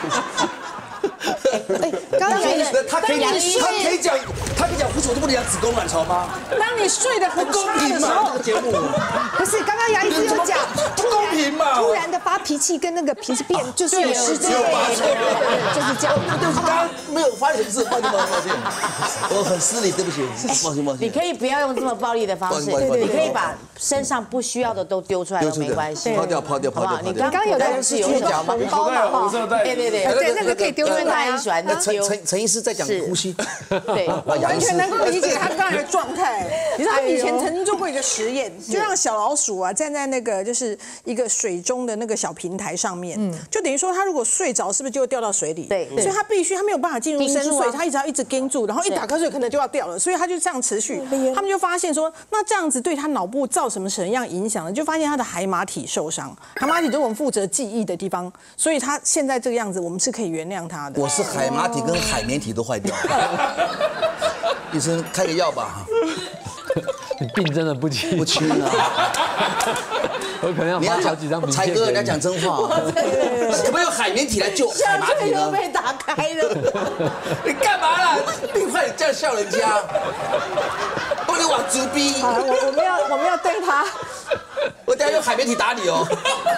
哎，刚刚杨医师， 他可以，他可以讲，他可以讲呼吸，我都不能讲子宫卵巢吗？ 当你睡得很公平吗？这个节目不是，刚刚杨医师有讲， 不公平嘛？ 突然的发脾气跟那个脾气变，就是有失智，就是这样。 对不起，刚刚没有发现什么事，抱歉，抱歉，我很失礼，对不起，抱歉，抱歉。 你可以不要用这么暴力的方式，你可以把身上不需要的都丢出来都没关系， 抛掉，抛掉，抛掉。 你刚刚有的是有什么红包嘛？对对对， 对那个可以丢出来， 很喜欢的丢。 陈陈医师在讲呼吸， 对， 完全能够理解他刚才的状态。你知道他以前曾经做过一个实验，就让小老鼠啊站在那个就是一个水中的那个小平台上面，就等于说他如果睡着，是不是就会掉到水里？ 对， 所以他必须他没有办法进入深睡，他一直要一直盯住，然后一打瞌睡可能就要掉了，所以他就这样持续。他们就发现说，那这样子对他脑部造成什么样影响呢？就发现他的海马体受伤，海马体就是我们负责记忆的地方，所以他现在这个样子，我们是可以原谅他的。 我是海马体跟海绵体都坏掉了，医生开个药吧。 你病真的不轻不轻啊！ 我可能要发好几张名片。 才哥，人家讲真话，可不可以用海绵体来救海马体呢？ 被打开了， 你干嘛啦？病坏你这样笑人家，我你往猪逼！ 好，我我们要我们要对他， 我等下用海绵体打你哦。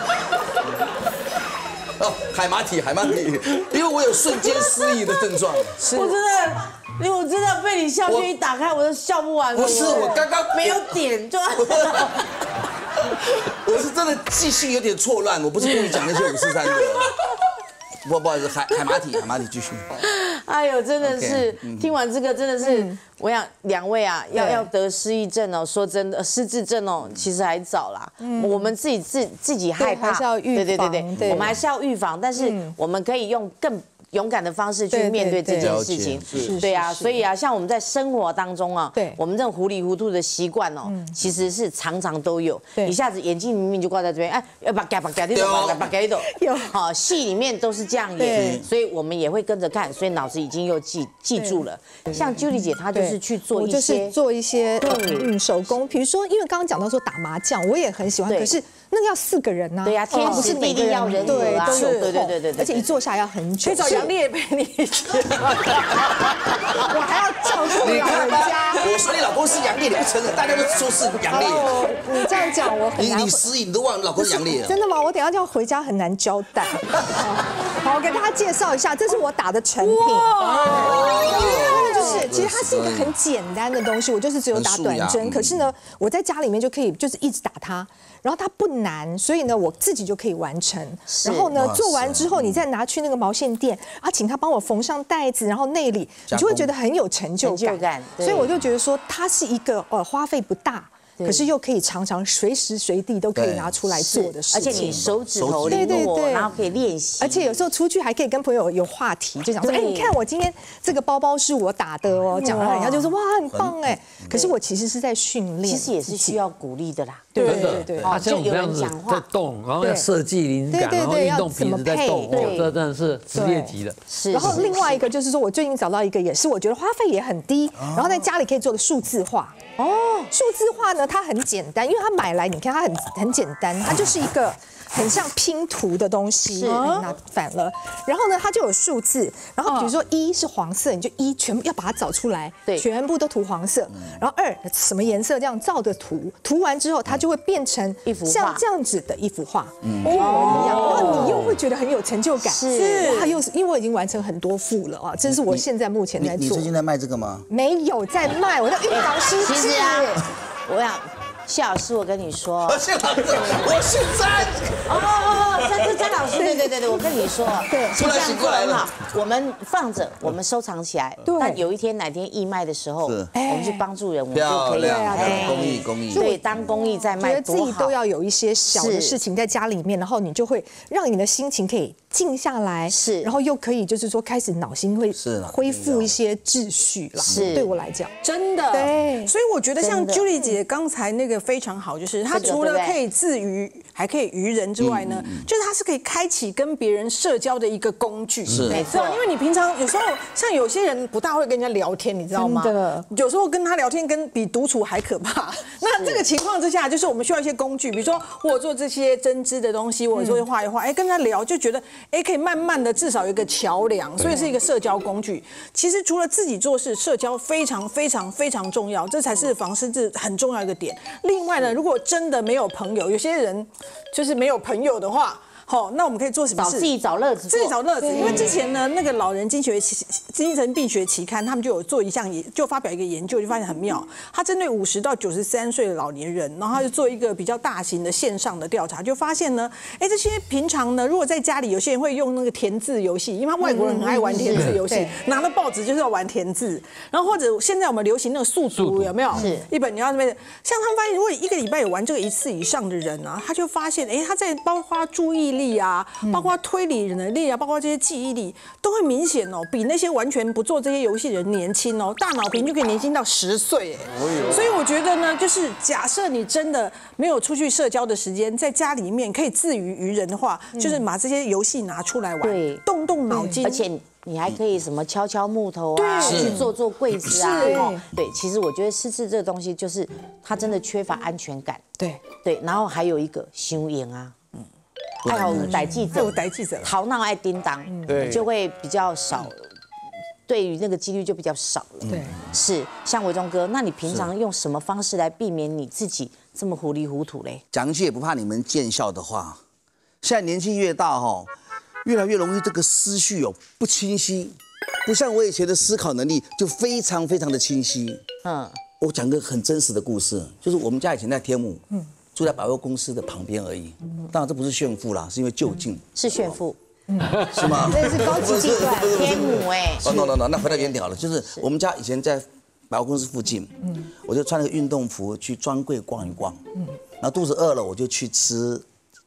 哦，海马体，海马体，因为我有瞬间失忆的症状。 我真的。因为我真的被你笑穴一打开，我都笑不完了。 不是，我刚刚没有点就。 我是真的记性有点错乱，我不是故意讲那些五四三的。不，不好意思，海海马体，海马体继续。 哎呦，真的是听完这个，真的是，我想两位啊，要要得失忆症哦，说真的，失智症哦，其实还早啦。我们自己自自己害怕， 还是要预防。 对对对对，我们还是要预防，但是我们可以用更。 勇敢的方式去面对这件事情。对啊，所以啊，像我们在生活当中啊， 对， 我们这种糊里糊涂的习惯哦，其实是常常都有。一下子眼睛明明就挂在这边，哎，要把嘎把嘎，你都把把嘎都有。好，戏里面都是这样演，所以我们也会跟着看，所以脑子已经又记记住了。像 Julie 姐她就是去做一些， 就是做一些嗯手工，比如说，因为刚刚讲到说打麻将，我也很喜欢，可是那个要四个人呐。 对呀，天时地利要人和啊， 都有对对对对， 而且一坐下要很久。 可以找杨烈陪你一起， 我还要照顾老人家。 我说你老公是杨烈，你不承认，大家都说是杨烈。 你这样讲我很难。 你你失忆，你都忘了老公是杨烈了。 真的吗？我等下就要回家很难交代。好，我给大家介绍一下，这是我打的成品。就是，其实它是一个很简单的东西，我就是只有打短针，可是呢，我在家里面就可以就是一直打它。然后它不难，所以呢，我自己就可以完成。然后呢，做完之后，你再拿去那个毛线店啊，请他帮我缝上带子，然后内里，你就会觉得很有成就感。所以我就觉得说，它是一个呃花费不大。可是又可以常常随时随地都可以拿出来做的事情， 而且你手指头灵活，然后可以练习， 而且有时候出去还可以跟朋友有话题，就讲说，哎，你看我今天这个包包是我打的哦，讲了人家就说哇很棒哎，可是我其实是在训练， 其实也是需要鼓励的啦。 对对对， 他像我们这样子在动，然后要设计灵感，然后运动皮子在动，哦，这真的是职业级的。 是。然后另外一个就是说我最近找到一个，也是我觉得花费也很低，然后在家里可以做的数字化。哦，数字化呢，它很简单，因为它买来，你看它很很简单，它就是一个很像拼图的东西，拿反了。然后呢，它就有数字，然后比如说一是黄色，你就一全部要把它找出来，对，全部都涂黄色。然后二什么颜色这样照着涂，涂完之后它就会变成一幅像这样子的一幅画，一模一样。然后你又会觉得很有成就感，是哇，又是因为我已经完成很多幅了啊，这是我现在目前在做。 你最近在卖这个吗？ 没有在卖，我在预防失智。 我想，谢老师，我跟你说， 谢老师，我姓詹。 哦哦哦，詹是詹老师，对对对对，我跟你说，对， 突然醒过来了。 我们放着，我们收藏起来。对。但有一天哪天义卖的时候，我们去帮助人，我们就可以哎，公益公益。 对，当公益在卖， 觉得自己都要有一些小的事情在家里面，然后你就会让你的心情可以静下来，是，然后又可以就是说开始脑筋会恢复一些秩序了。是，对我来讲， 真的。对。所以我觉得像 Julie 姐刚才那个非常好，就是她除了可以自娱，还可以娱人之外呢，就是她是可以开启跟别人社交的一个工具。 是， 没错。因为你平常有时候像有些人不大会跟人家聊天，你知道吗？ 真的。 有时候跟他聊天跟比独处还可怕。那这个情况之下，就是我们需要一些工具，比如说我做这些针织的东西，我做画一画，哎，跟他聊就觉得哎可以慢慢的至少有一个桥梁，所以是一个社交工具。其实除了自己做事，社交非常非常非常重要，这才是防失智很重要一个点。另外呢，如果真的没有朋友，有些人就是没有朋友的话。好，那我们可以做什么事？ 自己找乐子， 自己找乐子。因为之前呢，那个老人精学期精神病学期刊，他们就有做一项研，就发表一个研究，就发现很妙。他针对五十到九十三岁的老年人，然后他就做一个比较大型的线上的调查，就发现呢，哎，这些平常呢，如果在家里，有些人会用那个填字游戏，因为外国人很爱玩填字游戏，拿了报纸就是要玩填字，然后或者现在我们流行那个速读，有没有？是一本你要那边，像他们发现，如果一个礼拜有玩这个一次以上的人啊，他就发现，哎，他在包括注意力。力啊，包括推理能力啊，包括这些记忆力，都会明显哦，比那些完全不做这些游戏的人年轻哦，大脑平均可以年轻到十岁哎。所以我觉得呢，就是假设你真的没有出去社交的时间，在家里面可以自娱于人的话，就是把这些游戏拿出来玩，对，动动脑筋， 而且你还可以什么敲敲木头啊，去做做柜子啊，对，其实我觉得失智这个东西就是它真的缺乏安全感，对对，然后还有一个修养啊。还有逮记者， 有逮记者， 逃闹爱叮当，对，就会比较少，对于那个几率就比较少了。对，是像伟忠哥，那你平常用什么方式来避免你自己这么糊里糊涂嘞？ 讲一句也不怕你们见笑的话，现在年纪越大哈，越来越容易这个思绪哦不清晰，不像我以前的思考能力就非常非常的清晰。嗯，我讲个很真实的故事，就是我们家以前在天母，嗯。住在百货公司的旁边而已，当然这不是炫富啦，是因为就近。 是炫富， 是吗？ 这是高级地段， 天母哎。 哦 ，no no no， 那回到原点好了，就是我们家以前在百货公司附近，嗯，我就穿了个运动服去专柜逛一逛，嗯，然后肚子饿了我就去吃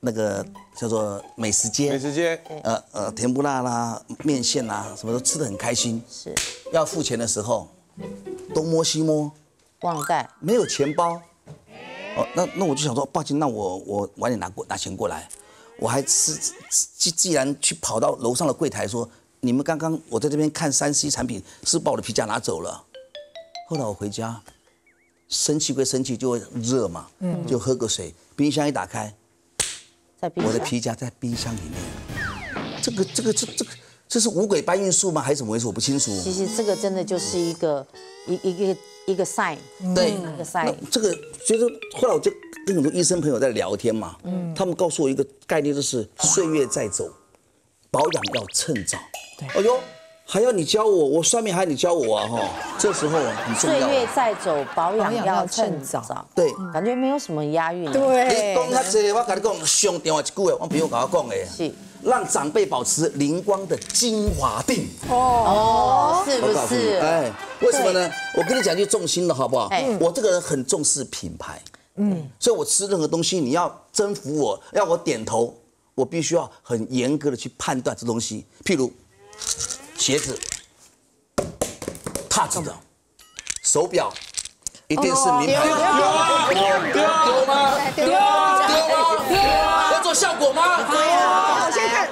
那个叫做美食街， 美食街， 呃呃，甜不辣啦、面线啦，什么都吃得很开心。 是， 要付钱的时候，东摸西摸， 忘带， 没有钱包。哦，那那我就想说，抱歉，那我我晚点拿过拿钱过来。我还是既既然去跑到楼上的柜台说，你们刚刚我在这边看三 C 产品，是把我的皮夹拿走了。后来我回家，生气归生气，就会热嘛，嗯，就喝个水，冰箱一打开， 在冰箱， 我的皮夹在冰箱里面。这个这个这这个这是五鬼搬运术吗？还是怎么回事？我不清楚。 其实这个真的就是一个一一个一个 sign， 对， 一个 sign。 这个觉得后来我就跟很多医生朋友在聊天嘛，嗯，他们告诉我一个概念，就是岁月在走，保养要趁早。对，哎呦，还要你教我，我算命还要你教我啊哈，这时候很重要。 岁月在走，保养要趁早。 对， 感觉没有什么押韵。 对，你讲较济，我跟你讲，上重要一句话，我朋友跟我讲的， 是让长辈保持灵光的精华锭。 哦，是不是？ 哎，为什么呢？我跟你讲句重心的好不好？我这个人很重视品牌。嗯，所以我吃任何东西，你要征服我，要我点头，我必须要很严格的去判断这东西。譬如鞋子、踏子的、手表，一定是名牌。丢丢吗？丢丢吗？要做效果吗？ 我先看。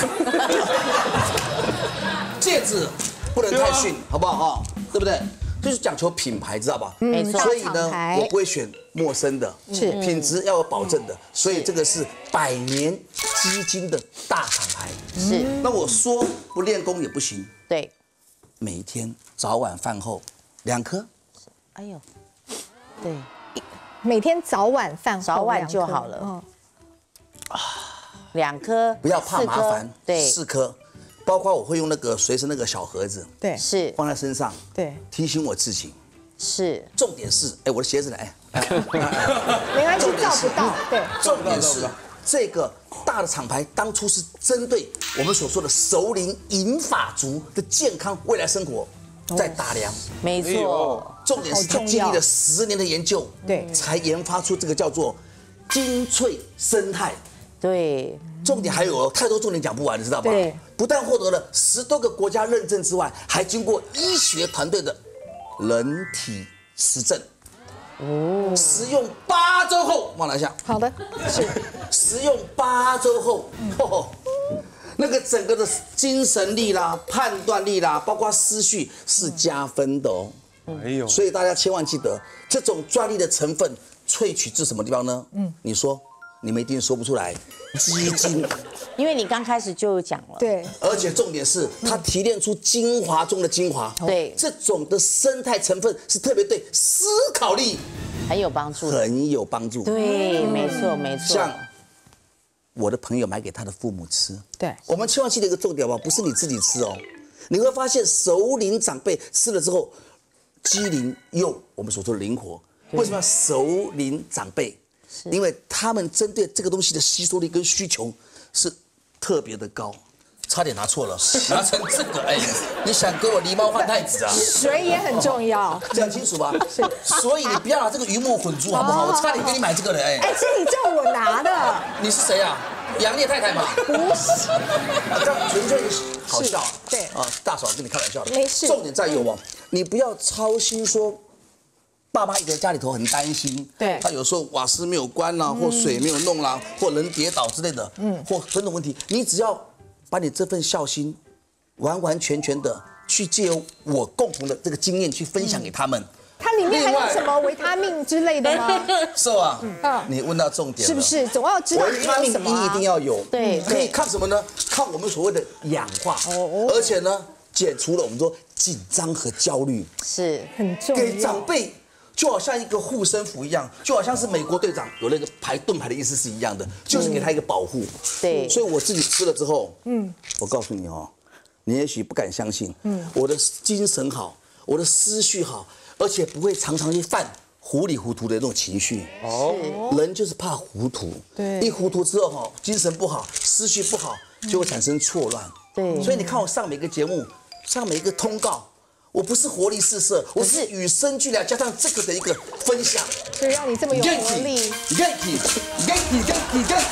戒指不能太逊，好不好啊？对不对？就是讲求品牌，知道吧？ 没错。 所以呢，我不会选陌生的， 是品质要有保证的。所以这个是百年基金的大厂牌。 是。 那我说不练功也不行。 对。 每一天早晚饭后两颗。 哎呦，对， 每天早晚饭后早晚就好了。嗯。啊，两颗。 不要怕麻烦。 对。 四颗。包括我会用那个随身那个小盒子， 对， 是放在身上， 对， 提醒我自己。 是， 重点是，哎，我的鞋子呢？哎， 没关系，照不到。对， 重点是这个大的厂牌当初是针对我们所说的熟龄银发族的健康未来生活在打量。 没错， 重点是他经历了十年的研究， 对， 才研发出这个叫做精粹生态。 对。 重点还有太多重点讲不完，你知道吧？ 对， 不但获得了十多个国家认证之外，还经过医学团队的人体实证。哦，使用八周后，往哪下？ 好的，是使用八周后，哦，那个整个的精神力啦、判断力啦，包括思绪是加分的哦。哎呦，所以大家千万记得，这种专利的成分萃取自什么地方呢？嗯，你说。你们一定说不出来，基金， 因为你刚开始就有讲了， 对， 而且重点是它提炼出精华中的精华， 对， 这种的生态成分是特别对思考力很有帮助， 很有帮助， 对，没错没错。 像我的朋友买给他的父母吃， 对， 我们千万记得一个重点吧，不是你自己吃哦，你会发现熟龄长辈吃了之后，机灵又我们所说的灵活，为什么要熟龄长辈？因为他们针对这个东西的吸收力跟需求是特别的高，差点拿错了，拿成这个，哎，你想给我狸猫换太子啊？ 水也很重要， 讲清楚吧。是，所以你不要拿这个鱼目混珠，好不好？我差点给你买这个了，哎。 哎，是你叫我拿的。 你是谁啊？杨烈太太嘛？ 不是， 这样纯粹好笑。 对啊，大嫂跟你开玩笑的。 没事。 重点在于哦，你不要操心说。爸妈一个人家里头很担心， 对， 他有时候瓦斯没有关啦，或水没有弄啦，或人跌倒之类的，嗯，或等等问题，你只要把你这份孝心完完全全的去借由我共同的这个经验去分享给他们。 它里面还有什么维他命之类的吗？ 是啊，嗯，你问到重点了， 是不是？总要知道维他命一一定要有， 对， 可以看什么呢？看我们所谓的氧化，哦，而且呢，解除了我们说紧张和焦虑， 是很重要。 给长辈。就好像一个护身符一样，就好像是美国队长有那个牌盾牌的意思是一样的，就是给他一个保护。 对， 所以我自己吃了之后，嗯，我告诉你哦，你也许不敢相信，嗯，我的精神好，我的思绪好，而且不会常常去犯糊里糊涂的那种情绪。哦，人就是怕糊涂，对，一糊涂之后哈，精神不好，思绪不好，就会产生错乱。 对， 所以你看我上每个节目，上每一个通告。我不是活力四射，我是与生俱来加上这个的一个分享， 所以让你这么有活力。 Genki，Genki，Genki，Genki，Genki。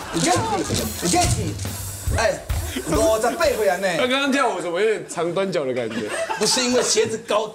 你看起，你看起，哎，五十八岁呢。 他刚刚跳舞怎么有点长短脚的感觉？ 不是因为鞋子高。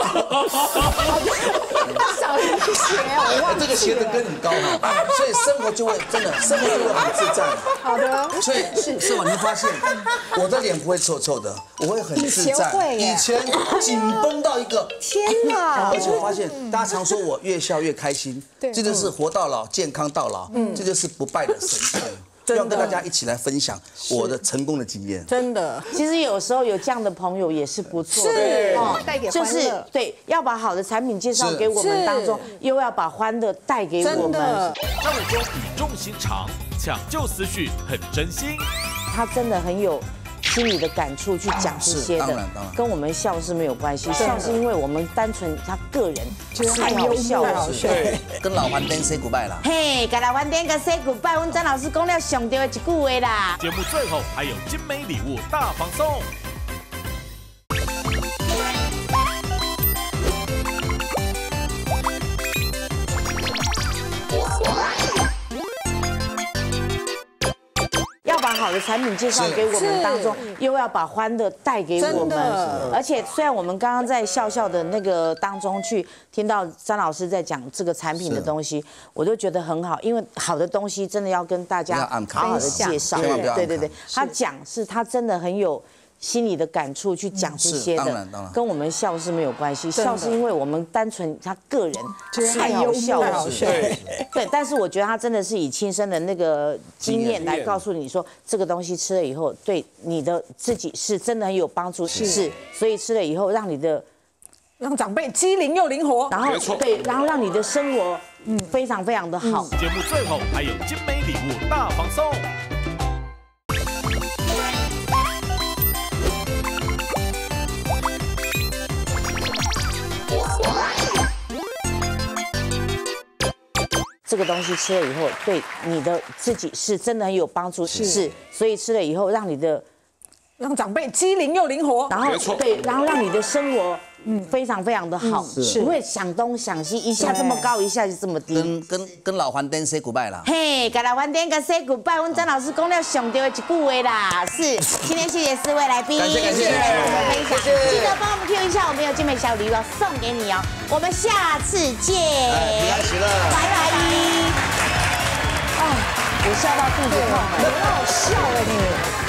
小心鞋，我忘记了。 这个鞋子跟你高哈，所以生活就会真的，生活就会很自在。 好的。 所以是是吧？你会发现我的脸不会臭臭的，我会很自在。 以前会耶以前紧绷到一个。 天哪！ 而且我发现大家常说我越笑越开心， 对， 这就是活到老，健康到老，嗯，这就是不败的神奇。要跟大家一起来分享我的成功的经验。 真的， 其实有时候有这样的朋友也是不错的， 是带给欢乐。 就是对，要把好的产品介绍给我们当中，又要把欢乐带给我们。 张伟忠语重心长，抢救思绪很真心。 他真的很有心里的感触去讲这些的，跟我们笑是没有关系，笑是因为我们单纯他个人太好笑了。 对，跟老黄灯 say goodbye 啦。 嘿，跟老黄灯跟 say goodbye， 阮张老师讲了上对的一句话啦。 节目最后还有精美礼物大放送。 要把好的产品介绍给我们当中，又要把欢乐带给我们。而且虽然我们刚刚在笑笑的那个当中去听到张老师在讲这个产品的东西，我都觉得很好，因为好的东西真的要跟大家好好的介绍。对对对，他讲是他真的很有心里的感触去讲这些的，跟我们笑是没有关系，笑是因为我们单纯他个人太好笑了，对对。但是我觉得他真的是以亲身的那个经验来告诉你说，这个东西吃了以后对你的自己是真的很有帮助，是，所以吃了以后让你的让长辈机灵又灵活， 然后对，然后让你的生活嗯非常非常的好。 节目最后还有精美礼物大放送。 这个东西吃了以后，对你的自己是真的很有帮助，是，所以吃了以后让你的让长辈机灵又灵活， 然后对，然后让你的生活嗯非常非常的好，是，不会想东想西，一下这么高，一下就这么低。 跟跟跟老黄灯 say goodbye 啦。 嘿，跟老黄灯跟 say goodbye， 阮张老师讲了上对的一句话啦，是。今天谢谢四位来宾， 感谢感谢， 分享，记得帮我们 Q 一下，我们有精美小礼物要送给你哦。我们下次见， 平安喜乐， 拜拜。啊，我笑到肚子痛了， 很好笑了你。